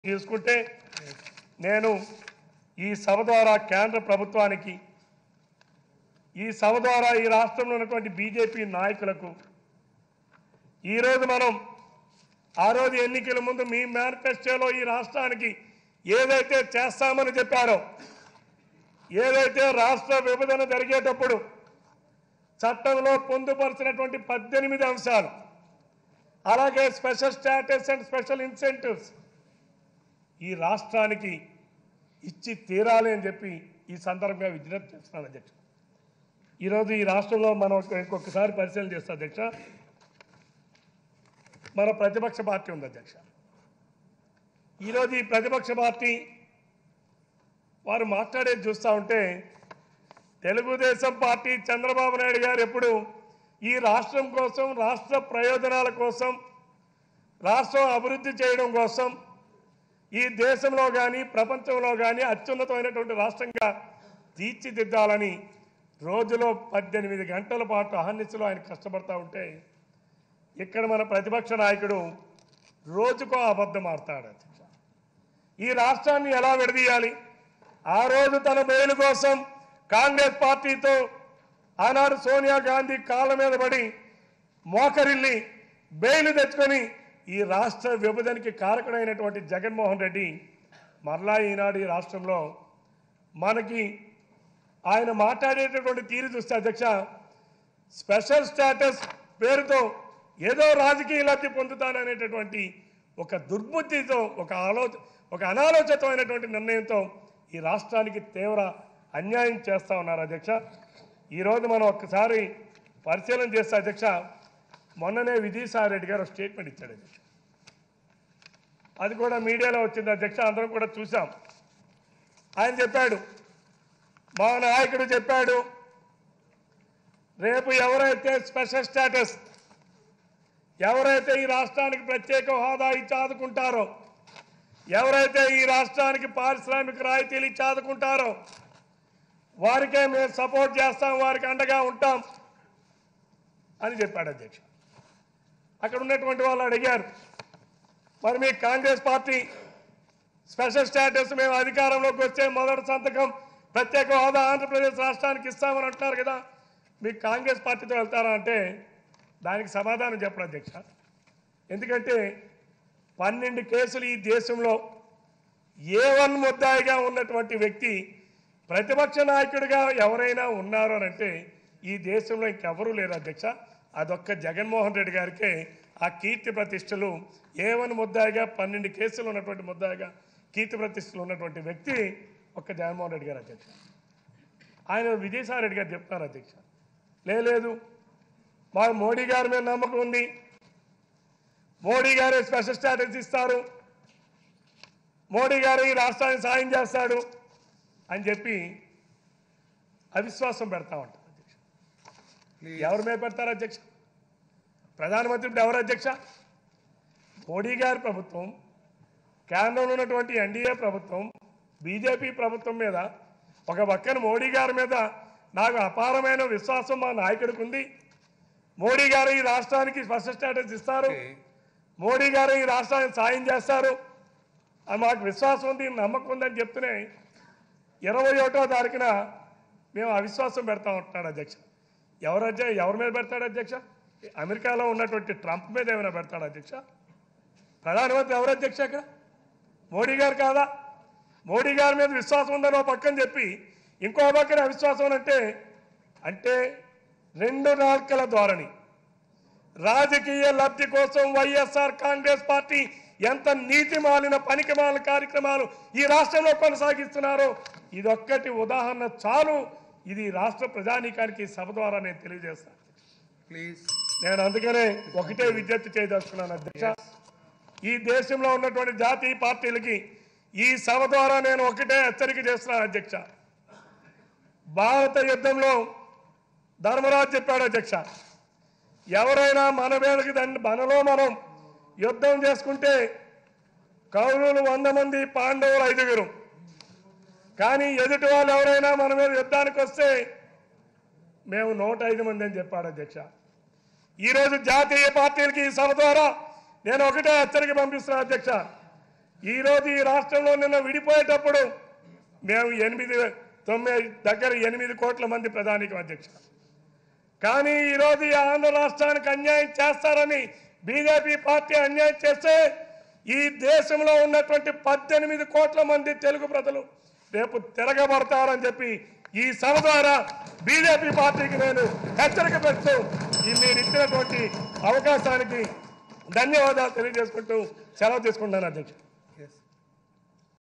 తీసుకుంటే నేను ఈ సభ ద్వారా కేంద్ర ప్రభుత్వానికి ఈ సభ ద్వారా ఈ రాష్ట్రంలో ఉన్నటువంటి బీజేపీ నాయకులకు ఈరోజు మనం ఆ రోజు ఎన్నికల ముందు మీ మేనిఫెస్టోలో ఈ రాష్ట్రానికి ఏదైతే చేస్తామని చెప్పారో ఏదైతే రాష్ట్ర విభజన జరిగేటప్పుడు చట్టంలో పొందుపరిచినటువంటి 18 అంశాలు అలాగే special status and special incentives ఈ రాష్ట్రానికి ఇచ్చి తీరాలి అని చెప్పి ఈ సందర్భంగా విజ్ఞప్తి చేస్తున్నాను అధ్యక్ష. ఈరోజు ఈ రాష్ట్రంలో మనం ఇంకొకసారి పరిశీలన చేస్తాం అధ్యక్ష. మన ప్రతిపక్ష పార్టీ ఉంది అధ్యక్ష. ఈరోజు ఈ ప్రతిపక్ష పార్టీ వారు మాట్లాడేది చూస్తూ ఉంటే తెలుగుదేశం పార్టీ చంద్రబాబు నాయుడు గారు ఎప్పుడు ఈ రాష్ట్రం కోసం రాష్ట్ర ప్రయోజనాల కోసం రాష్ట్రం అభివృద్ధి చేయడం కోసం ఈ దేశంలో కానీ ప్రపంచంలో కానీ అత్యున్నతమైనటువంటి రాష్ట్రంగా తీర్చిదిద్దాలని రోజులో 18 గంటల పాటు అహర్నిశలో ఆయన కష్టపడతా ఉంటే ఇక్కడ మన ప్రతిపక్ష నాయకుడు రోజుకో అబద్ధం ఆడతాడు. ఈ రాష్ట్రాన్ని ఎలా విడదీయాలి? ఆ రోజు తన మేలు కోసం కాంగ్రెస్ పార్టీతో ఆనాడు సోనియా గాంధీ కాళ్ళ మీద పడి మోకరిల్లి బెయిల్ తెచ్చుకొని ఈ రాష్ట్ర విభజనకి కారకుడైనటువంటి జగన్మోహన్ రెడ్డి మరలా ఈనాడు ఈ రాష్ట్రంలో మనకి ఆయన మాట్లాడేటటువంటి తీరు చూస్తే అధ్యక్ష స్పెషల్ స్టేటస్ పేరుతో ఏదో రాజకీయ లబ్ధి పొందుతాననేటటువంటి ఒక దుర్బుద్ధితో ఒక అనాలోచితమైనటువంటి నిర్ణయంతో ఈ రాష్ట్రానికి తీవ్ర అన్యాయం చేస్తూ ఉన్నారు అధ్యక్ష. ఈరోజు మనం ఒక్కసారి పరిశీలన చేస్తే అధ్యక్ష మొన్ననే విజయసాయి రెడ్డి గారు స్టేట్మెంట్ ఇచ్చాడు అధ్యక్ష. అది కూడా మీడియాలో వచ్చింది అధ్యక్ష, అందరం కూడా చూసాం. ఆయన చెప్పాడు, మా నాయకుడు చెప్పాడు, రేపు ఎవరైతే స్పెషల్ స్టేటస్ ఎవరైతే ఈ రాష్ట్రానికి ప్రత్యేక హోదా ఇచ్చి ఆదుకుంటారో ఎవరైతే ఈ రాష్ట్రానికి పారిశ్రామిక రాయితీలు ఇచ్చి ఆదుకుంటారో వారికే మేము సపోర్ట్ చేస్తాం, వారికి అండగా ఉంటాం అని చెప్పాడు అధ్యక్ష. అక్కడ ఉన్నటువంటి వాళ్ళు అడిగారు, మరి మీ కాంగ్రెస్ పార్టీ స్పెషల్ స్టేటస్ మేము అధికారంలోకి వచ్చే మొదటి సంతకం ప్రత్యేక హోదా ఆంధ్రప్రదేశ్ రాష్ట్రానికి ఇస్తామని అంటున్నారు కదా, మీ కాంగ్రెస్ పార్టీతో వెళ్తారా అంటే దానికి సమాధానం చెప్పడం అధ్యక్ష. ఎందుకంటే 12 కేసులు ఈ దేశంలో A1 ముద్దాయిగా ఉన్నటువంటి వ్యక్తి ప్రతిపక్ష నాయకుడిగా ఎవరైనా ఉన్నారు అని అంటే ఈ దేశంలో ఇంకెవరూ లేరు అధ్యక్ష. అదొక్క జగన్మోహన్ రెడ్డి గారికే ఆ కీర్తి ప్రతిష్టలు A1 ముద్దాయిగా 12 కేసులు ఉన్నటువంటి ముద్దాయిగా కీర్తి ప్రతిష్టలు ఉన్నటువంటి వ్యక్తి ఒక్క జగన్మోహన్ రెడ్డి గారు అధ్యక్ష. ఆయన విజయసాయి రెడ్డి గారు చెప్తున్నారు అధ్యక్ష, లేదు మాకు మోడీ గారి మీద నమ్మకం ఉంది, మోడీ గారే స్పెషల్ స్టేటస్ ఇస్తారు, మోడీ గారు ఈ రాష్ట్రానికి సాయం చేస్తాడు అని చెప్పి అవిశ్వాసం పెడతా ఉంటారు అధ్యక్ష. ఎవరి మీద పెడతారు అధ్యక్ష? ప్రధానమంత్రి ఎవరు అధ్యక్ష? మోడీ గారి ప్రభుత్వం, కేంద్రంలో ఉన్నటువంటి ఎన్డీఏ ప్రభుత్వం, బీజేపీ ప్రభుత్వం మీద ఒక పక్కన మోడీ గారి మీద నాకు అపారమైన విశ్వాసం మా నాయకుడికి ఉంది. మోడీ గారు ఈ రాష్ట్రానికి స్పెషల్ స్టేటస్ ఇస్తారు, మోడీ గారు ఈ రాష్ట్రానికి సాయం చేస్తారు అని మాకు విశ్వాసం ఉంది, నమ్మకం ఉందని చెప్తూనే 21వ తారీఖున మేము అవిశ్వాసం పెడతా ఉంటున్నాడు అధ్యక్ష. ఎవరి మీద పెడతాడు అధ్యక్ష? అమెరికాలో ఉన్నటువంటి ట్రంప్ మీద ఏమైనా పెడతాడు అధ్యక్ష? ప్రధానమంత్రి ఎవరు అధ్యక్ష? అక్కడ మోడీ గారు కాదా? మోడీ గారి మీద విశ్వాసం ఉందని ఒక పక్కన చెప్పి ఇంకో పక్కన అవిశ్వాసం అంటే 2 నాల్కల ధోరణి. రాజకీయ లబ్ధి కోసం వైఎస్ఆర్ కాంగ్రెస్ పార్టీ ఎంత నీతి మాలిన పనికి మాలిన కార్యక్రమాలు ఈ రాష్ట్రంలో కొనసాగిస్తున్నారో ఇదొక్కటి ఉదాహరణ చాలు. ఇది రాష్ట్ర ప్రజానీకానికి సభ ద్వారా నేను తెలియజేస్తాను ప్లీజ్. నేను అందుకనే ఒకటే విజ్ఞప్తి చేయదలుచుకున్నాను అధ్యక్ష, ఈ దేశంలో ఉన్నటువంటి జాతీయ పార్టీలకి ఈ సభ ద్వారా నేను ఒకటే హెచ్చరిక చేస్తున్నాను అధ్యక్ష. భారత యుద్ధంలో ధర్మరాజు చెప్పాడు అధ్యక్ష, ఎవరైనా మన మీదకి మనలో మనం యుద్ధం చేసుకుంటే కౌరవులు 100 మంది, పాండవులు 5గురు, కానీ ఎదుటి వాళ్ళు ఎవరైనా మన మీద యుద్ధానికి వస్తే మేము 105 మంది అని చెప్పాడు అధ్యక్ష. ఈరోజు జాతీయ పార్టీలకి ఈ సభ ద్వారా నేను ఒకటే హెచ్చరిక పంపిస్తున్నాను అధ్యక్ష, ఈరోజు ఈ రాష్ట్రంలో నిన్న విడిపోయేటప్పుడు మేము 8 కోట్ల మంది ప్రధానికి అధ్యక్ష. కానీ ఈరోజు ఈ ఆంధ్ర రాష్ట్రానికి అన్యాయం చేస్తారని బీజేపీ పార్టీ అన్యాయం చేస్తే ఈ దేశంలో ఉన్నటువంటి 18 కోట్ల మంది తెలుగు ప్రజలు రేపు తిరగబడతారని చెప్పి ఈ సభ ద్వారా బీజేపీ పార్టీకి నేను హెచ్చరిక పెడుతూ మీరు ఇచ్చినటువంటి అవకాశానికి ధన్యవాదాలు తెలియజేసుకుంటూ సెలవు తీసుకుంటాను అధ్యక్ష.